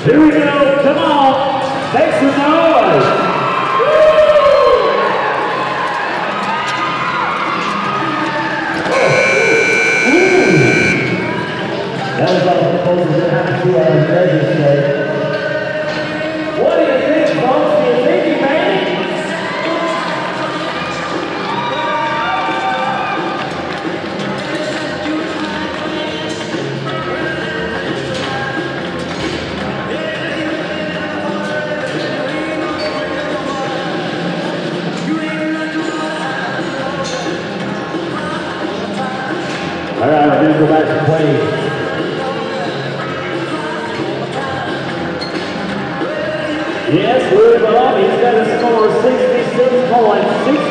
Here we go, come on, make some noise. That was all the folks that have to register. What do you think, folks? Do you think he made it? All right, I'm going to go back to playing. Yes, Louisville, he's got a score of 66 points.